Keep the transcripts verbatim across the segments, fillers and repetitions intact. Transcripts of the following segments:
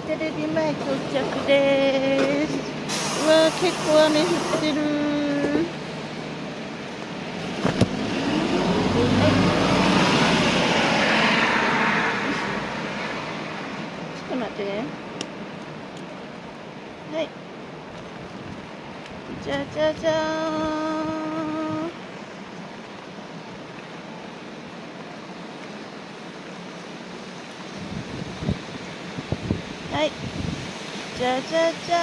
テレビ前到着です。うわー、結構雨降ってる。はい、ちょっと待ってね。はい、じゃじゃじゃーん。はい、じゃじゃじゃ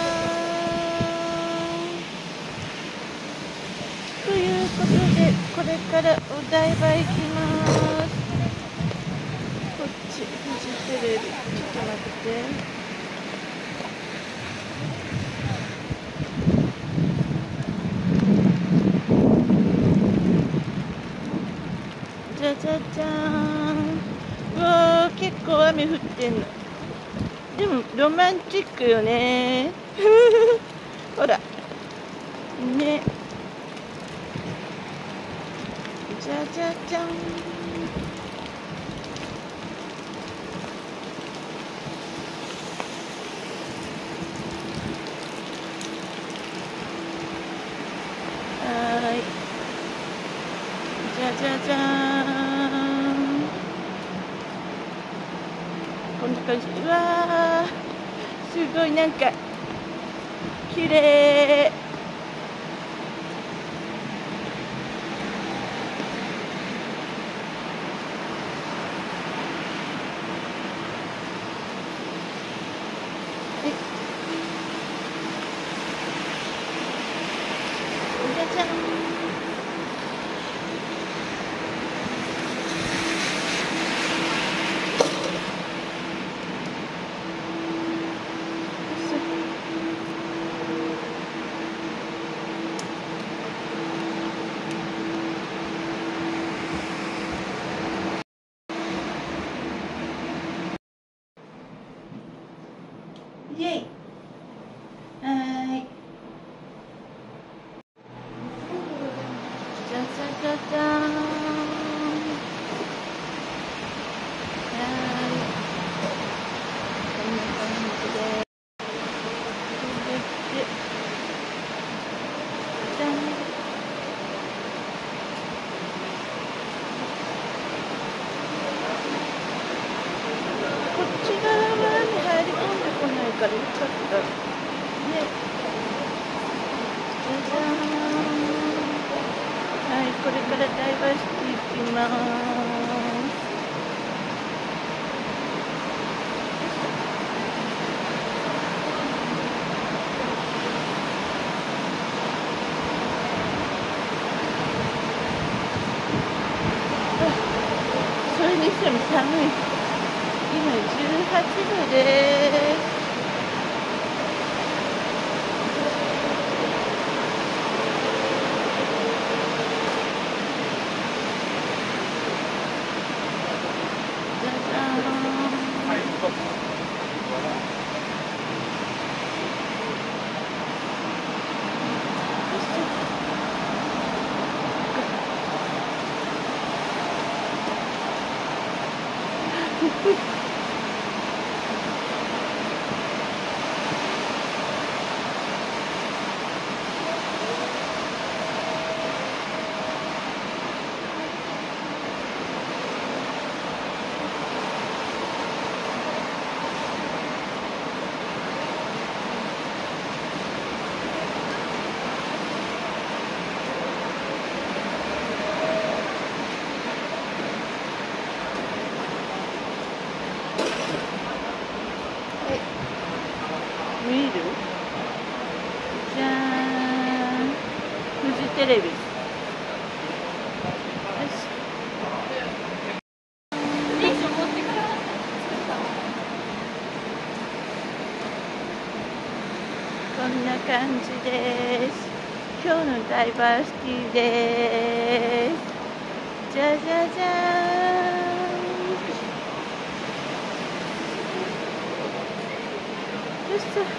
ーん。ということで、これからお台場行きます。こっち、フジテレビ。ちょっと待って。じゃじゃじゃーん。うわー、結構雨降ってんの。でもロマンチックよね。ほらね。じゃじゃじゃん。はい、じゃじゃじゃーん。こんな感じ。うわー、すごい、なんか綺麗。じゃじゃん。イエイ。はーい。じゃじゃじゃじゃーん。はーい。こんな感じで。で、じゃん。こっち側に入り込んでこないからよかった。ね。じゃじゃーん。はい、これからダイバーシティ行きます。それにしても寒い。今じゅうはちどです。じゃじゃーん。見る？じゃーん。フジテレビ。よし。こんな感じです。今日のダイバーシティです。じゃじゃじゃーん。よいしょ。よ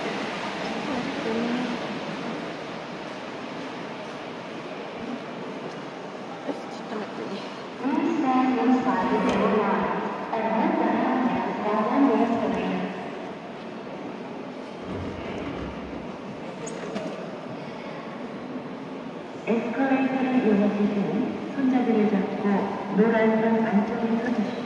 し、ちょっと待ってね。 Please stand inside the door line and let the handles down on your screen. 에스컬레이터를 이용하실 때는 손잡이를 잡고 노란선 안쪽에 서주십시오.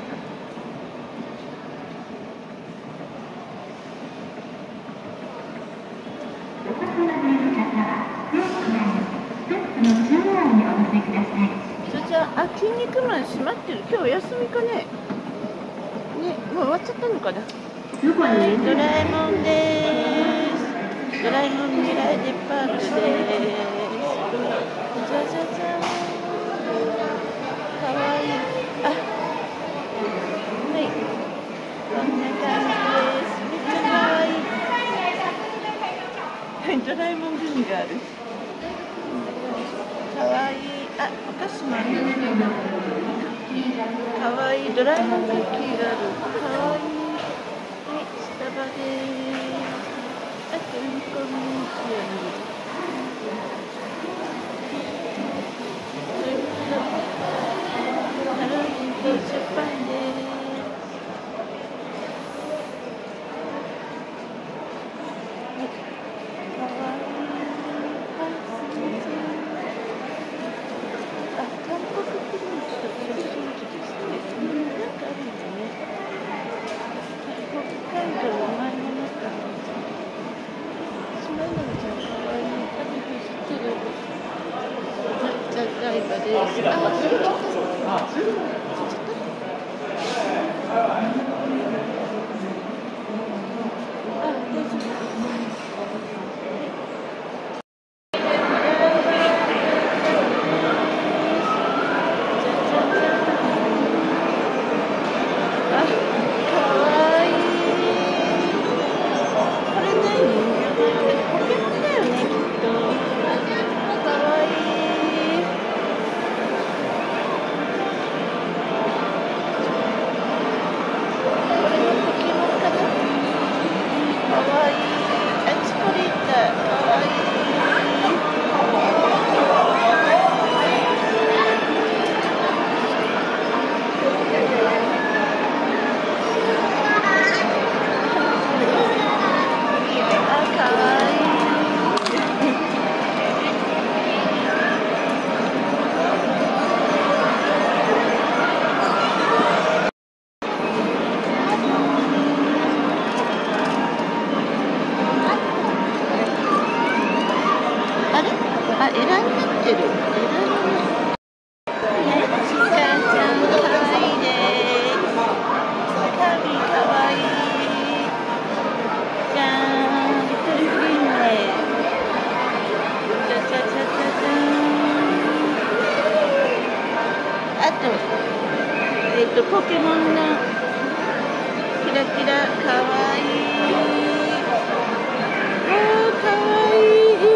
それじゃあ、あ、筋肉マン閉まってる。今日お休みかね。ね、もう終わっちゃったのかな。はい、ドラえもんです。ドラえもん未来デパートです。じゃじゃじゃん。かわいい。あ、はい。こんな感じです。めっちゃかわいい。ドラえもんグミがある。かわいい。あ、お菓子もある。かわいい。ドラえもんクッキーがある。かわいい。はい、スタバです。あと、うんこミンチある。ハロウィンとショパンです。かわいい。韓国クリームと写真機ですね。なんかあるんだね。北海道甘いものかな。シマエナガちゃんかわいい。あ、知ってる。じゃがいばです。あ、忘れちゃった。忘れちゃった。あ、大丈夫。あ、エラになってる。エラになちかちゃん、かわいいです。カビ、かわいい。じゃーん、リトルグリーンね。じゃじゃじゃじゃじゃーん。あと、えっと、ポケモンのキラキラ、かわいい。あー、かわいい。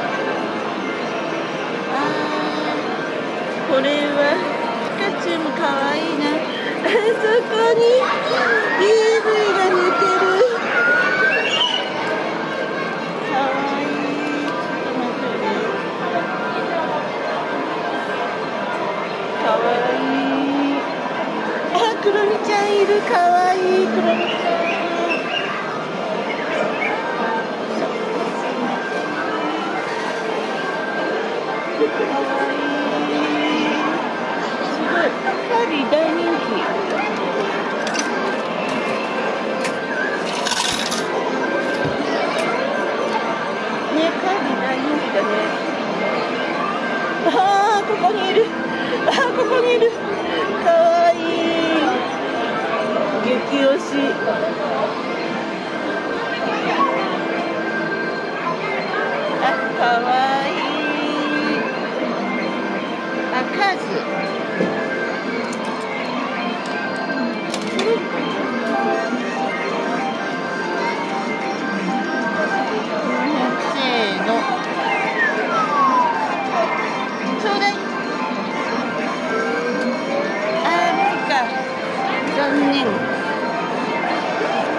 これはピカチュウもかわいいな。そこに イーブイ が寝てる。かわいい。ちょっと待ってね。かわいい。あ、クロミちゃんいる。かわいい。クロミちゃん。かわいい。カービィ大人気。ね、カービィ大人気だね。ああ、ここにいる。ああ、ここにいる。かわいい。激推し。あ、かわいい。あ、カズ。残念。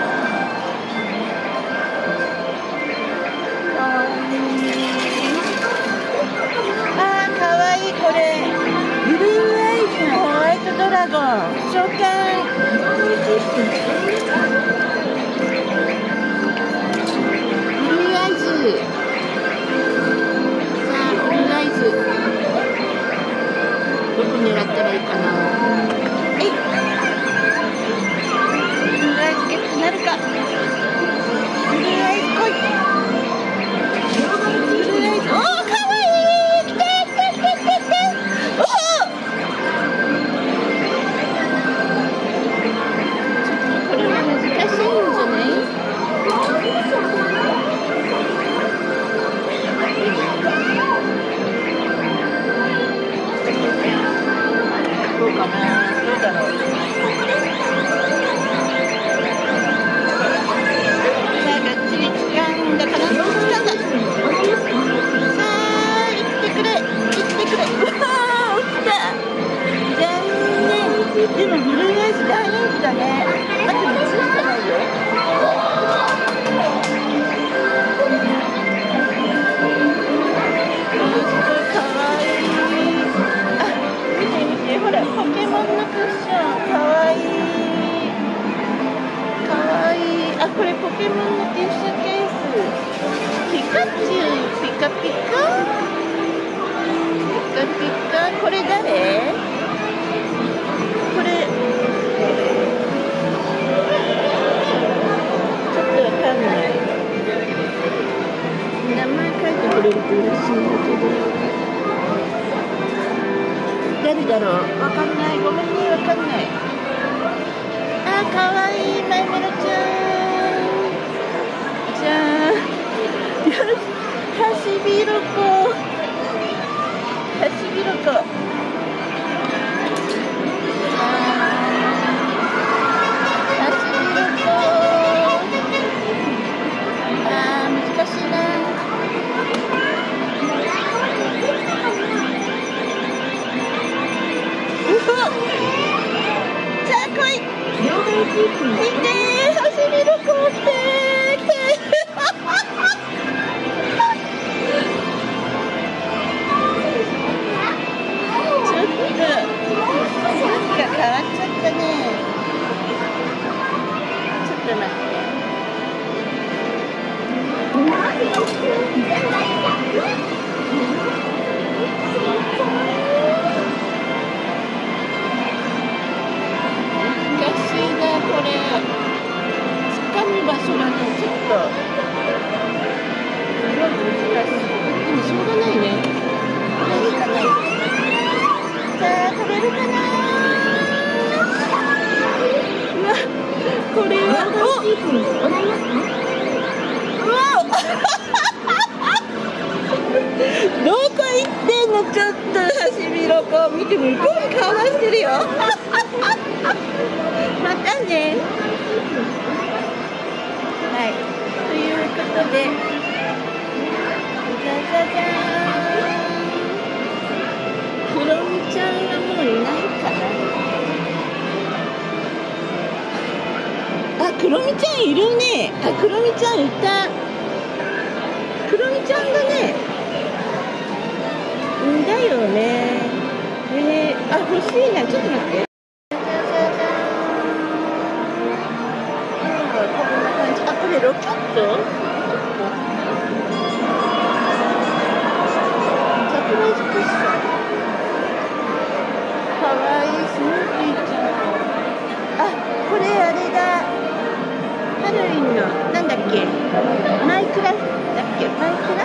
あ、これポケモンのティッシュケース。ピカチュウ、ピカピカ。ピカピカ、これ誰？これ。ちょっとわかんない。名前書いてくれると嬉しいんだけど。誰だろう？わかんない。ごめんね、わかんない。あ、かわいい、マイメロちゃん。じゃあ、よし、ハシビロコ。ハシビロコ。ハシビロコ。あー、難しいな。うそ。じゃあ来い。見てー、ハシビロコ来てー、来てー。ちょっとなんか変わっちゃったね。ちょっと待って。難しいなこれ。つかむ場所がね、ちょっとすごい難しい。でもしょうがないね。これしかない。じゃあ食べるかな。うわ、これはお、うわどこ行ってんの。ちょっとハシビロコ見て、向こうに顔出してるよ。またね。はい、ということで、じゃじゃじゃーん。クロミちゃんはもういないかな。あ、クロミちゃんいるね。あ、クロミちゃんいた。クロミちゃんがね、んだよね。えー、あ、欲しいな。ちょっと待って。ロケット？サプライズクッション。かわいいスヌーピーちゃん。あ、これあれだ。ハロウィンのなんだっけ？マイクラだっけ？マイクラ？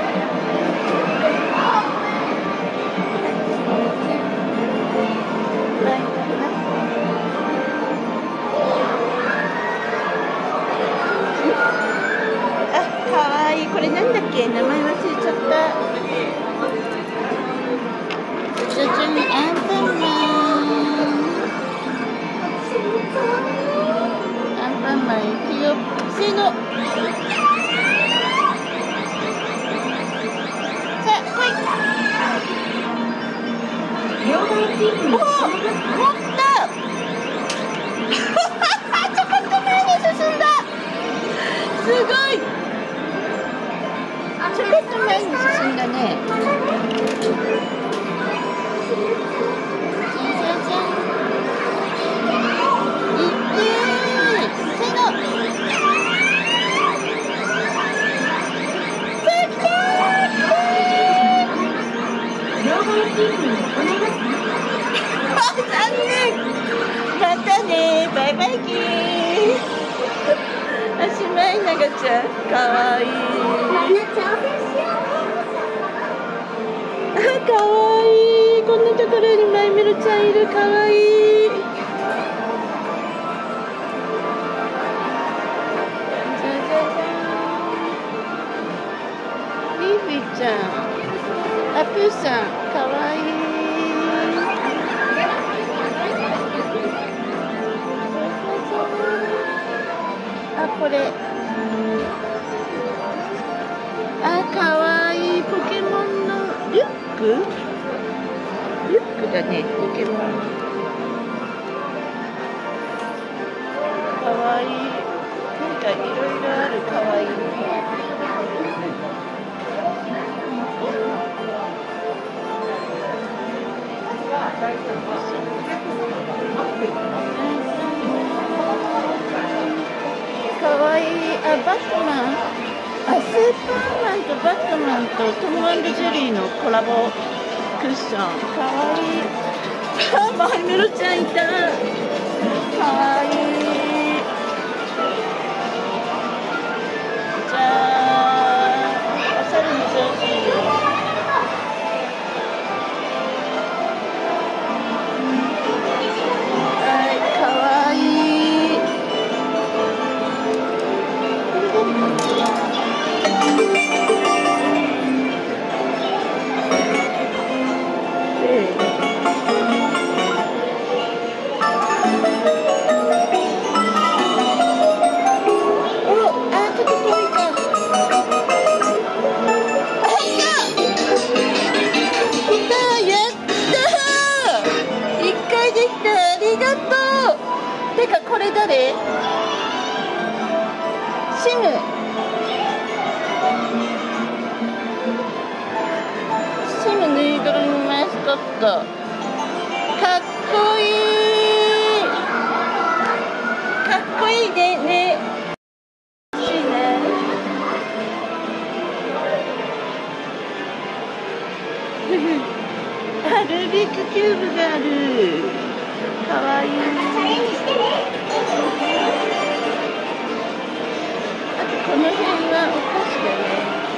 マイクラ。これなんだっけ、名前忘れちゃった。じゃじゃん、アンパンマン。アンパンマン行くよ。せーの。さあ、来い。おお、持った。ちょこっと前に進んだ。すごい。ちょこっと前に進んだね。じゃじゃじゃん。いってー。せーの。さあ来たー。残念。またね。バイバイキー。おしまい、ながちゃん。かわいい。あ、かわいい。こんなところにマイメロちゃんいる。かわいい。じゃじゃじゃーん。ビービーちゃん。あ、プーさん。かわいい。あ、これ。あ、かわいい。ポケモンのリュック？リュックだね、ポケモン。かわいい。なんかいろいろある。かわいい。かかわいい。あ、バットマン。あ、スーパーマンとバットマンとトム&ジェリーのコラボクッション。かわいい。あ、マイメロちゃんいた。かわいい。じゃあ、おしゃれに上手。はい、かわいい。てかこれ誰？シム。シムぬいぐるみマスコット。かっこいい。かっこいいね。ね。欲しいね。あ、ルービックキューブがある。かわいい。あとこの辺はお菓子だね。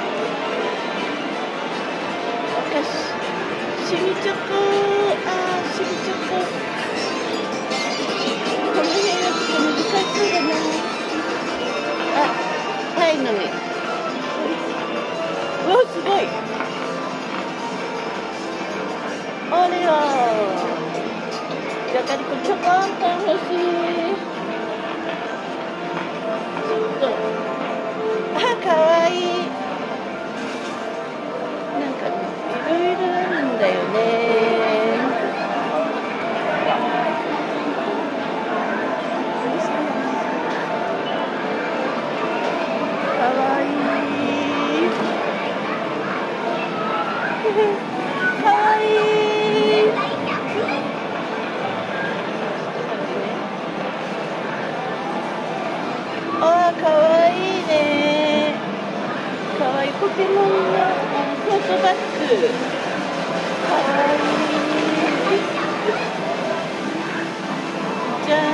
お菓子。シミチョコ。あー、シミチョコ。この辺はちょっと難しそうだな。あ、パイの実。うわ、すごい。オレオ。じゃがりこチョコあんパン欲しい。ちょっと、あ、かわいい。なんかね、いろいろあるんだよね。かわいい。かわいい。あー、かわいいね。かわいい。ポケモンのトートバッグ。かわいい。じゃーん。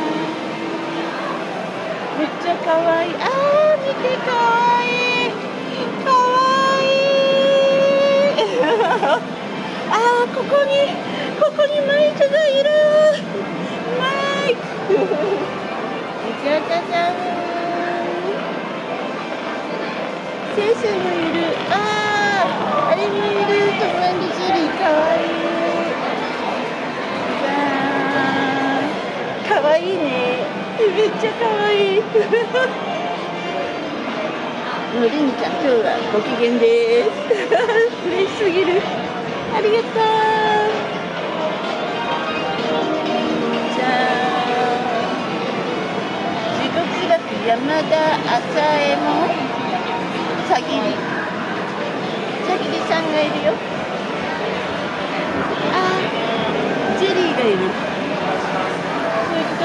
めっちゃかわいい。あー、見て、かわいい。かわいい。あー、ここに、ここにマイクがいる。マイク。じゃじゃじゃん。先生もいる。ああ、あれもいる。トム&ジェリー、かわいい。じゃーん。かわいいね。めっちゃかわいい。もうりんちゃん、今日はご機嫌です。嬉しすぎる。ありがとう。じゃあ。山田朝右衛門さぎりさぎりさんがいるよ。あ、ジェリーがいる。それと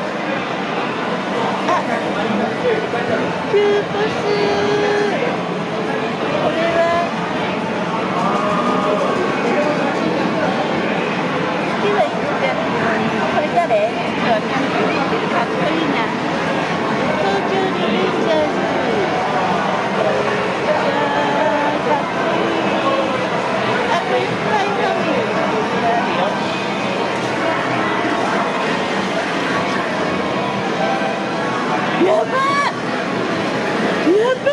あ、キューポス。これは好きは言ってた。これ誰？ちょっとわかんないけどかっこいいな。東京リベンジャーズ。じゃあ、かっこいい。あ、これスパイファミリーのグッズがあるよ。やばっ！やば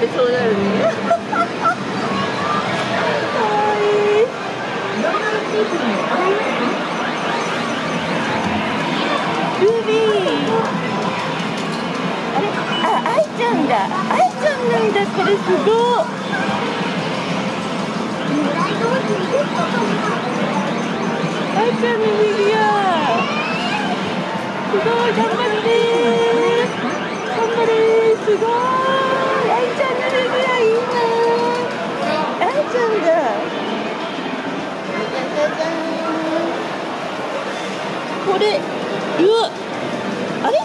れそうだよね。かわいい。ルビー。あれ、あ、愛ちゃんだ。愛ちゃんなんだ。これすごい。愛ちゃんのフィギュア。すごい、頑張って。頑張れ、すごい。愛ちゃんのフィギュアいいな。愛ちゃんだ。じゃじゃじゃん。これ、うわ。あれ。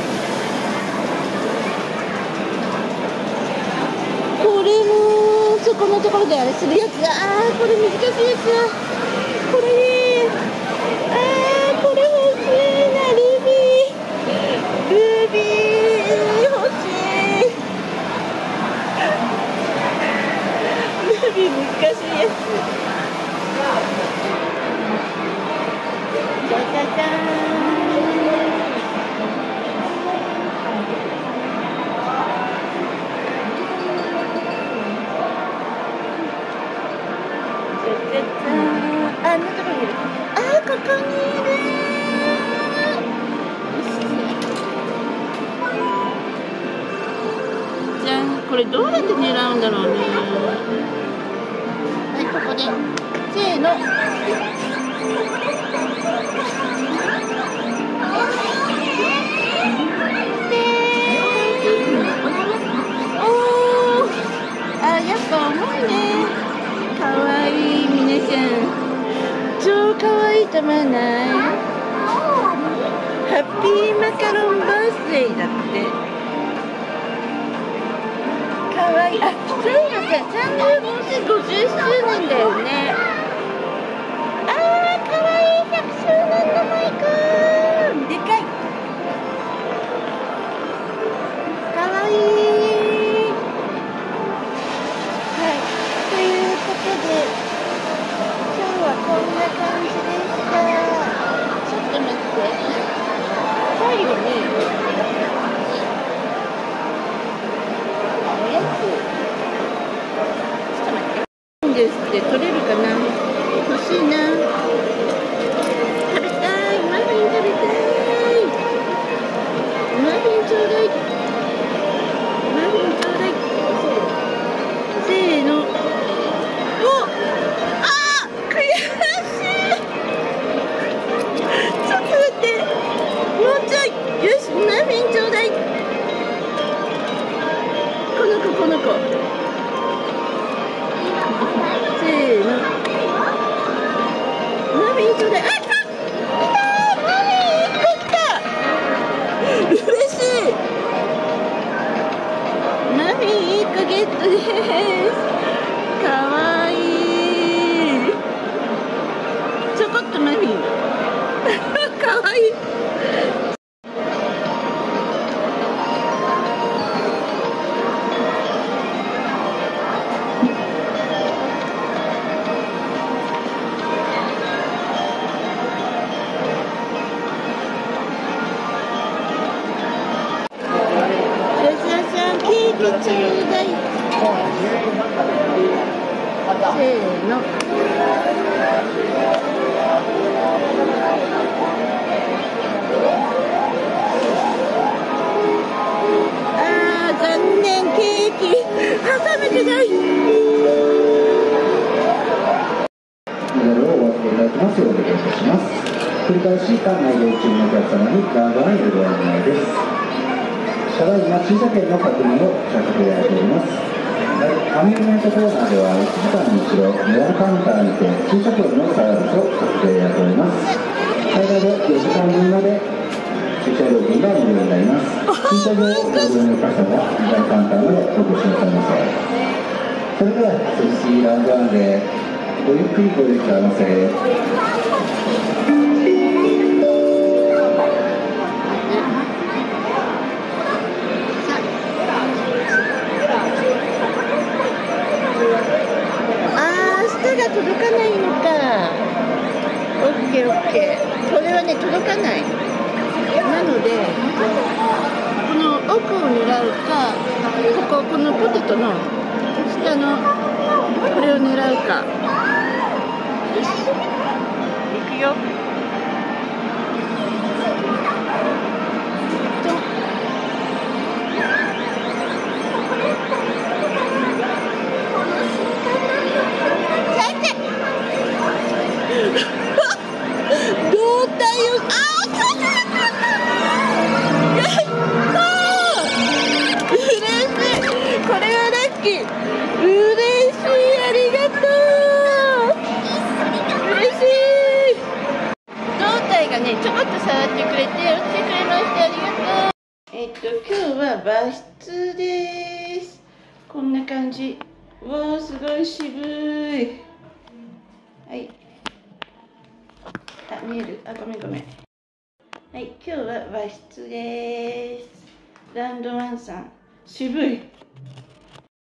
これも、そこのところであれするやつだ。ああ、これ難しいやつだ。これいい。ああ、これ欲しいな、ルビー。ルビー欲しい。ルビー難しいやつ。じゃじゃじゃーん。じゃじゃじゃーん。あんなとこにいる。あー、ここにいる。じゃん、これどうやって狙うんだろうね。はい、ここで。せーの。おー。あ、やっぱ重いね。かわいい、みねちゃん。超かわいい、たまんない。ハッピーマカロンバースデーだって。かわいい。あ、そういえばさ、チャンネルもうすぐごじゅっしゅうねんだよね。あー、かわいい、ひゃくしゅうねんのマイク。でかい。かわいい。はい、ということで、今日はこんな感じでした。ちょっと待って。最後に、おやつ。ちょっと待って。いいんですって取れるかな。欲しいな。食べたい。マフィン食べたい。マフィンちょうだい。マフィンちょうだい。せーの。お、あー、悔しい。ちょっと待って。もうちょい。よし、マフィンちょうだい。この子、この子。せーの。マフィンちょうだい。あ、来た。来た。マフィンいっこ来た。嬉しい。マフィンいっこゲットです。かわいい。ちょこっとマフィン。かわいい。ちょうだい。せーの。あー、残念、ケーキ挟めてない。 メダルをお預けいただきますようお願いいたします。繰り返し館内で中のお客様にガードラインご案内です。ただいま駐車券の確認をさせていただいております。アミューズメントコーナーではいちじかんに一度メダルカウンターにて駐車券のサービスをさせていただいております。最大でよじかんぶんまで駐車料金が無料になります。駐車場をご利用の方はメダルカウンターまでお越しくださいませ。それではセクシーラウンドワンでごゆっくりご利用くださいませ。 が届かないのか。オッケーオッケー。これはね届かない。なのでこの奥を狙うかここ、このポテトの下のこれを狙うか。よし、いくよ。胴体を、あー、やったー。嬉しい。これはラッキー。嬉しい、ありがとう。嬉しい。胴体がね、ちょこっと触ってくれて、押してくれましてありがとう。えっと、今日は和室です。こんな感じ。わあ、すごい渋い。はい。あ、見える。あ、ごめんごめん。はい、今日は和室です。ラウンドワンさん、渋い。